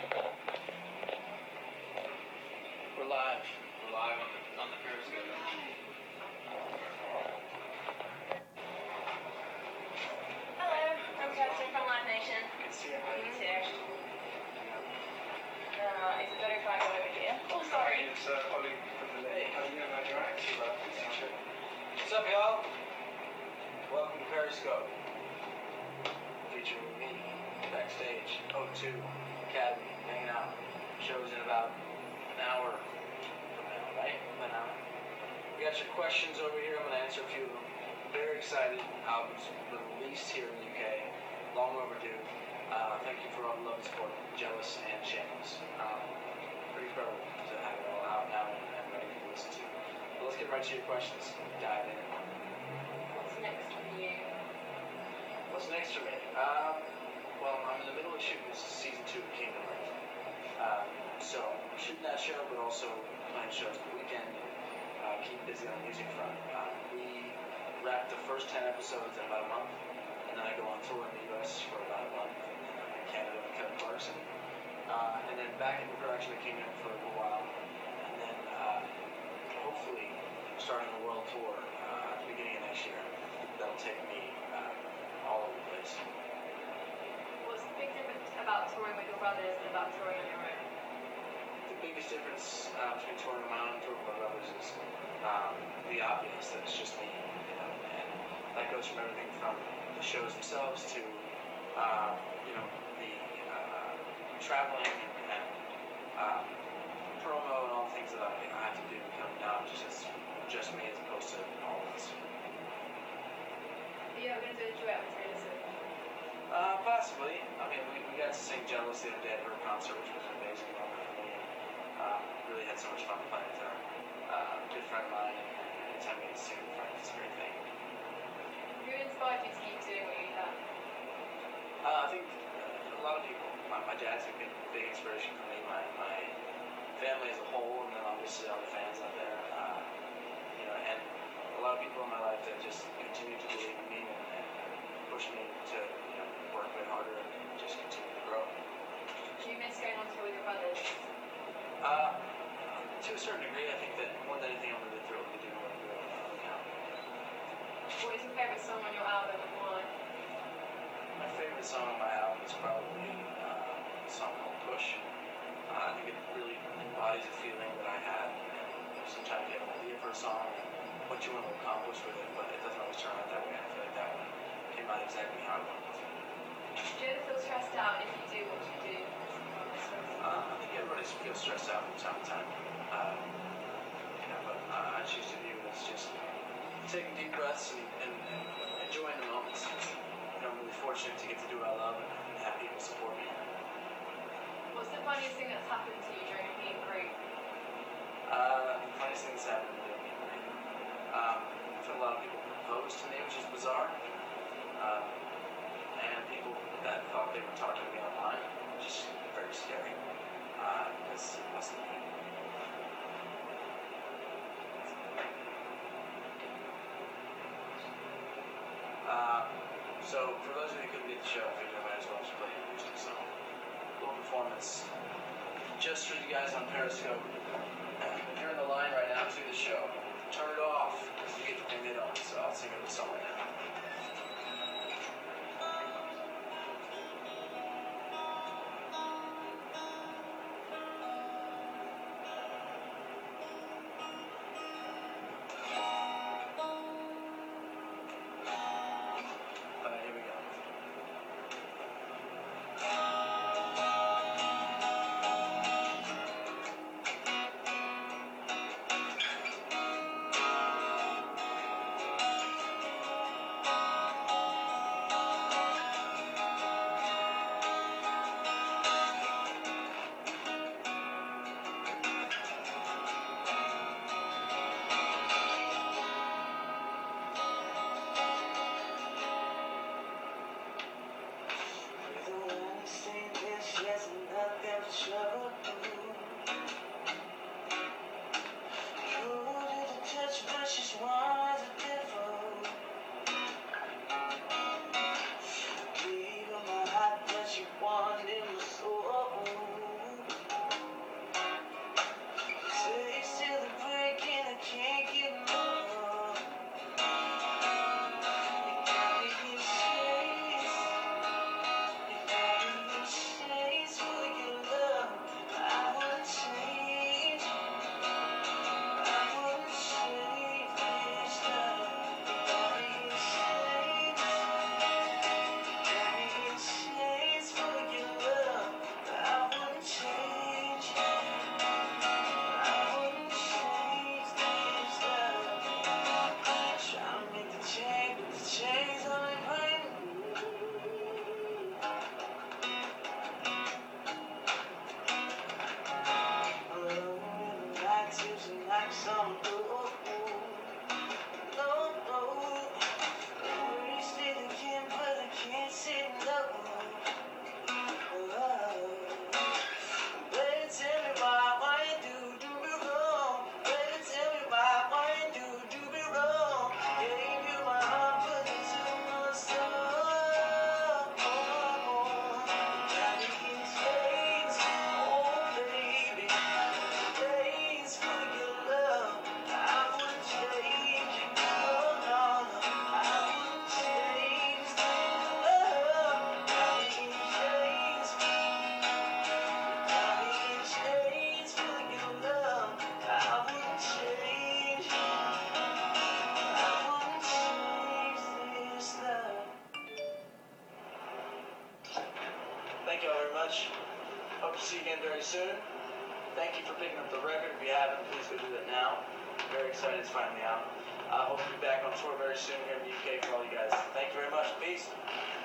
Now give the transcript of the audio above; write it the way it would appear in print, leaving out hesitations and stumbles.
We're live. We're live on the Periscope. Hello, I'm Justin from Live Nation. Good to see you. You too. Is it better if I go over here? Oh, sorry. It's Ollie from the Lake. How are you doing? You're right. What's up, y'all? Welcome to Periscope. Featuring me, backstage, O2 Academy, hanging out. Show's in about an hour from now, right? An hour. We got your questions over here. I'm going to answer a few of them. Very excited. Albums been released here in the UK. Long overdue. Thank you for all the love and support. Jealous and Shameless. Pretty incredible to have it all out now and ready to listen to. But let's get right to your questions. Dive in. What's next for you? What's next for me? Well, I'm in the middle of shooting season 2 of Kingdom Hearts. So I'm shooting that show, but also playing shows the weekend. Keep busy on the music front. We wrapped the first 10 episodes in about a month, and then I go on tour in the U.S. for about a month, and then I'm in Canada with Kevin Clarkson, and then back in the production of Kingdom for a little while, and then hopefully starting a world tour at the beginning of next year. That'll take me all over the place. What's the big difference about touring with your brothers and about touring on your own? The biggest difference between touring on my own and touring with my brothers is the obvious, that it's just me, you know, and that goes from everything from the shows themselves to, you know, the traveling and promo and all the things that I have to do coming down, just me as opposed to all of us. Are you ever going to do a duet with Taylor Swift? Possibly. I mean, we got to sing Jealous the other day at her concert, which was an amazing moment for me. Really had so much fun playing with her. Good friend of mine, and anytime we get to sing with friends, it's a great thing. Who inspired you to keep doing what you've done? I think a lot of people. My dad's a big inspiration for me, my family as a whole, and then obviously all the fans out there. You know, and a lot of people in my life that just continue to believe in me and push me to, you know, work a bit harder and just continue to grow. Do you miss going on tour with your brothers? To a certain degree, I think that more than anything, I'm really thrilled to do what I'm doing now. What is your favourite song on your album and why? My favorite song on my album is probably a song called Push. I think it really embodies a feeling that I had. And sometimes you have an idea for a song and what you want to accomplish with it, but it doesn't always turn out that way. I feel like that one came out exactly how I wanted it to. Do you ever feel stressed out if you do what you do? I think everybody feels stressed out from time to time. You know, but I choose to view it as just taking deep breaths and enjoying the moments. You know, I'm really fortunate to get to do what I love and have people support me. What's the funniest thing that's happened to you during a meet and greet? The funniest thing that's happened to me, I feel a lot of people proposed to me, which is bizarre. And people that thought they were talking to me online, which is very scary. Because it wasn't me. So for those of you who couldn't get the show, I figured I might as well just play an acoustic song. A little performance just for you guys on Periscope. If you're in the line right now to the show, turn it off because you get the thing they don't. So I'll sing a song right now. Here we go. Thank y'all very much. Hope to see you again very soon. Thank you for picking up the record. If you haven't, please go do that now. Very excited it's finally out. I hope to be back on tour very soon here in the UK for all you guys. Thank you very much. Peace.